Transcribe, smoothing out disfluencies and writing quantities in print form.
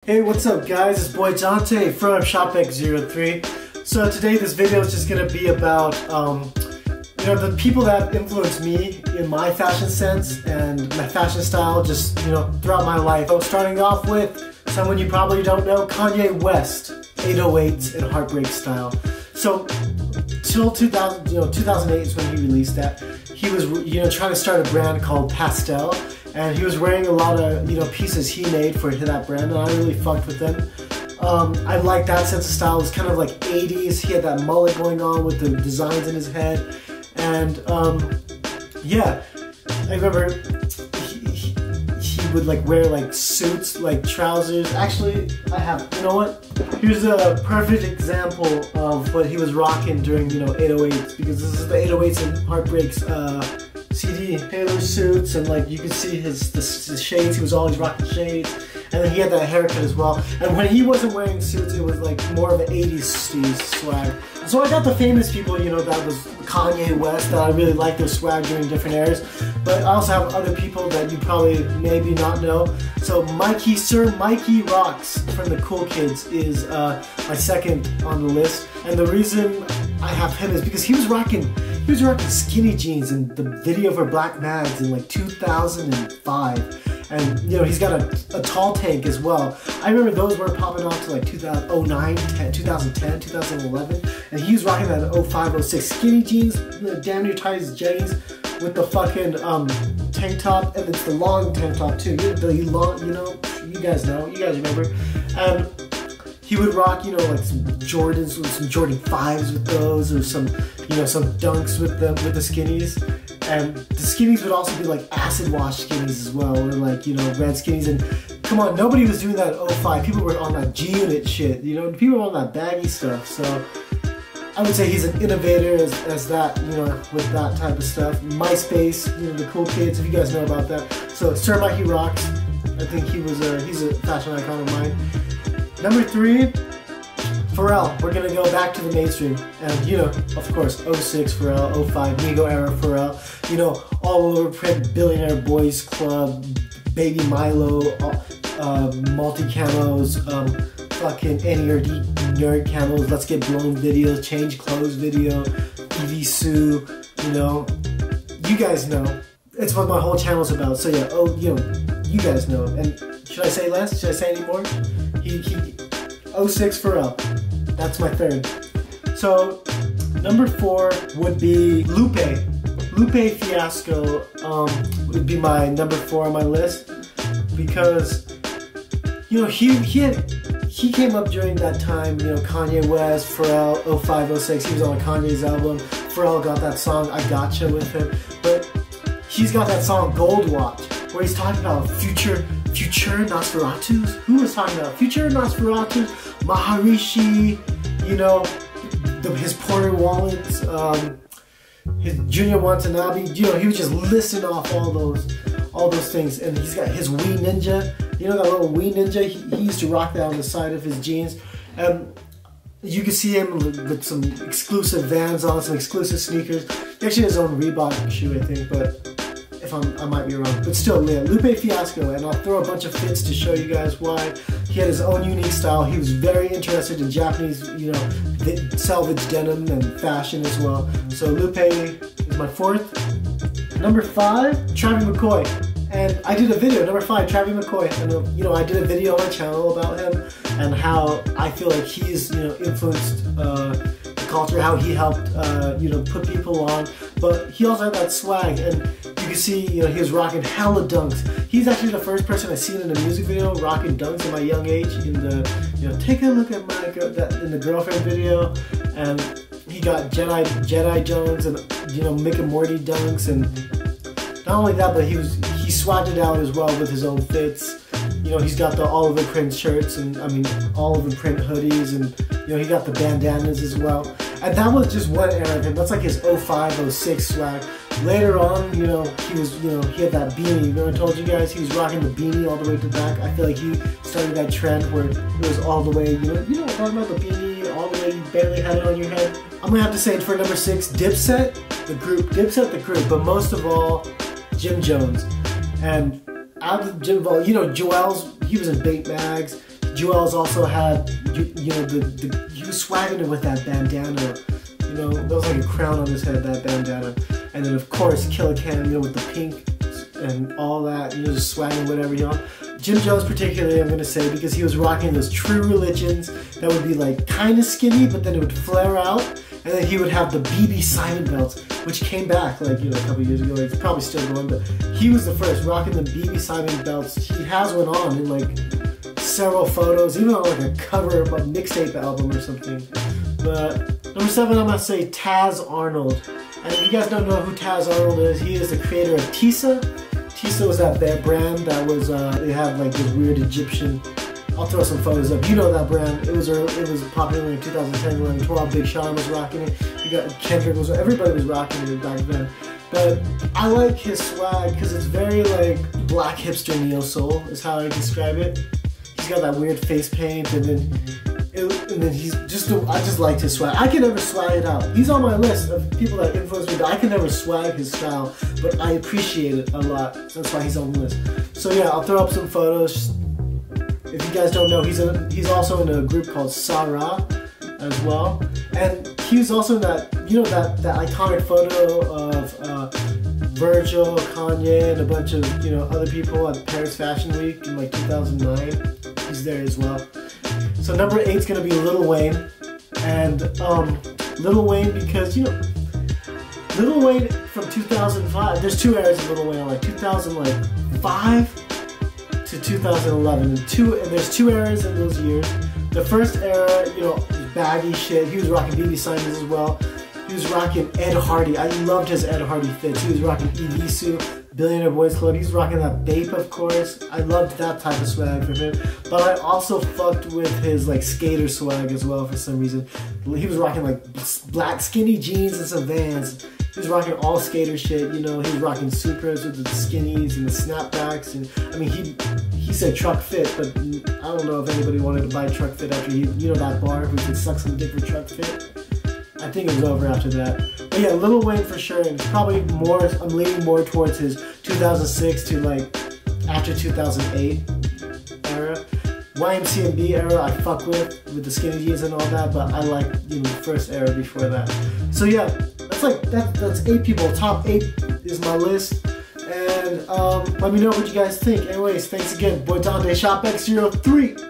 Hey, what's up guys? It's boy Dante from ShopX03. So today this video is just going to be about the people that influenced me in my fashion sense and my fashion style just throughout my life. So starting off with someone you probably don't know, Kanye West, 808s and Heartbreak Style. So till 2008 is when he released that. He was trying to start a brand called Pastel, and he was wearing a lot of pieces he made for that brand, and I really fucked with them. I like that sense of style. It was kind of like 80s. He had that mullet going on with the designs in his head, and yeah, I remember he would like wear like suits, like trousers. Actually, you know what? Here's a perfect example of what he was rocking during 808s, because this is the 808s and Heartbreaks CD. Tailor suits, and like you can see his shades. He was always rocking shades, and then he had that haircut as well. And when he wasn't wearing suits, it was like more of an 80s swag. So I got the famous people, that was Kanye West, that I really like their swag during different eras. But I also have other people that you probably maybe not know. So Sir Mikey Rocks from the Cool Kids is my second on the list. And the reason I have him is because he was rocking skinny jeans in the video for Black Mags in like 2005. And he's got a tall tank as well. I remember those were popping off to like 2009, 2010, 2011. And he was rocking that 05, 06 skinny jeans, damn near tight as Jenny's, with the fucking tank top, and it's the long tank top too. The long, you guys know, you guys remember. And he would rock, like some Jordans, with some Jordan 5s with those, or some dunks with the skinnies. And the skinnies would also be like acid wash skinnies as well, or like, red skinnies. And come on, nobody was doing that in 05. People were on that G-Unit shit, people were on that baggy stuff. So I would say he's an innovator as that, with that type of stuff. MySpace, the Cool Kids, if you guys know about that. So Sir Mikey Rocks, I think he's a fashion icon of mine. Number 3, Pharrell. We're gonna go back to the mainstream, and of course, 06 Pharrell, 05 Migo era Pharrell. All over print, Billionaire Boys Club, Baby Milo, multi-camos, fucking NERD nerd camos, Let's Get Blown videos, Change Clothes video, Evie Sue. You guys know. It's what my whole channel's about. So yeah, you guys know. And should I say less? Should I say any more? 06 Pharrell. That's my third. So number 4 would be Lupe. Lupe Fiasco would be my number 4 on my list, because he came up during that time. Kanye West, Pharrell, 05, 06. He was on Kanye's album. Pharrell got that song I Gotcha with him, but he's got that song Gold Watch, where he's talking about future Nosferatus. Who was talking about future Nosferatus? Maharishi, his Porter Wallets, his Junior Watanabe. He was just listing off all those things. And he's got his Wii Ninja. That little Wii Ninja. He used to rock that on the side of his jeans. You can see him with some exclusive Vans on, some exclusive sneakers. He actually has his own Reebok shoe, I think, but I might be wrong, but still, yeah, Lupe Fiasco. And I'll throw a bunch of fits to show you guys why. He had his own unique style. He was very interested in Japanese, salvage denim and fashion as well. So Lupe is my 4th. Number 5, Travie McCoy. And I did a video, number 5, Travie McCoy. And I did a video on my channel about him and how I feel like he's, influenced the culture, how he helped, put people on. But he also had that swag, and you can see, he was rocking hella dunks. He's actually the first person I've seen in a music video rocking dunks at my young age. In the, take a look at my in the Girlfriend video, and he got Jedi Jones and Mick and Morty dunks, and not only that, but he swagged it out as well with his own fits. He's got the Oliver print shirts, and Oliver print hoodies, and he got the bandanas as well. And that was just one era of him. That's like his 05, 06 swag. Later on, he was, he had that beanie. Remember I told you guys he was rocking the beanie all the way to the back? I feel like he started that trend where it was all the way, I'm talking about the beanie, all the way you barely had it on your head. I'm gonna have to say for number 6, Dipset, the group, but most of all, Jim Jones. And out of Jim, Joel's, he was in Bait Mags. Joel's also had, you know, he was swagging it with that bandana. You know, there was like a crown on his head, that bandana. And then of course, Killa Cam, you know, with the pink and all that, you know, just swagging whatever, you know. Jim Jones particularly, I'm gonna say, because he was rocking those True Religions that would be like kind of skinny, but then it would flare out. And then he would have the BB Simon belts, which came back like, you know, a couple years ago. It's probably still going, but he was the first rocking the BB Simon belts. He has one on in like several photos, even on like a cover of a mixtape album or something. But number 7, I'm gonna say Taz Arnold. And if you guys don't know who Taz Arnold is, he is the creator of Tisa. Tisa was that brand that was, they had like this weird Egyptian, I'll throw some photos up. You know that brand. It was popular in 2010, 11, 12. Big Sean was rocking it. You got Kendrick everybody was rocking it back then. But I like his swag because it's very like black hipster neo soul is how I describe it. He's got that weird face paint, and then he's just, I just liked his swag. I can never swag it out. He's on my list of people that influence me, but I can never swag his style, but I appreciate it a lot. That's why he's on the list. So yeah, I'll throw up some photos. If you guys don't know, he's also in a group called Sarah as well. And he was also in that, you know, that iconic photo of Virgil, Kanye, and a bunch of, you know, other people at Paris Fashion Week in like 2009. He's there as well. So number 8 is gonna be Lil Wayne. And Lil Wayne, because, you know, Lil Wayne from 2005, there's 2 eras of Lil Wayne, like 2005 to 2011, and there's 2 eras in those years. The first era, you know, baggy shit. He was rocking BB Simons as well. He was rocking Ed Hardy. I loved his Ed Hardy fits. He was rocking Evisu, Billionaire Boys Club. He's rocking that Bape, of course. I loved that type of swag from him. But I also fucked with his like skater swag as well for some reason. He was rocking like black skinny jeans and some Vans. He was rocking all skater shit, you know. He was rocking Supras with the skinnies and the snapbacks, and I mean, he said truck fit, but I don't know if anybody wanted to buy truck fit after you know that bar who could suck some dick for truck fit. I think it was over after that. But yeah, Lil Wayne for sure, and it's probably more, I'm leaning more towards his 2006 to like after 2008 era. YMCMB era I fuck with the skinny jeans and all that, but I like, you know, the first era before that. So yeah, that's 8 people. Top 8 is my list. And let me know what you guys think. Anyways, thanks again. Boy Dante, ShopX03.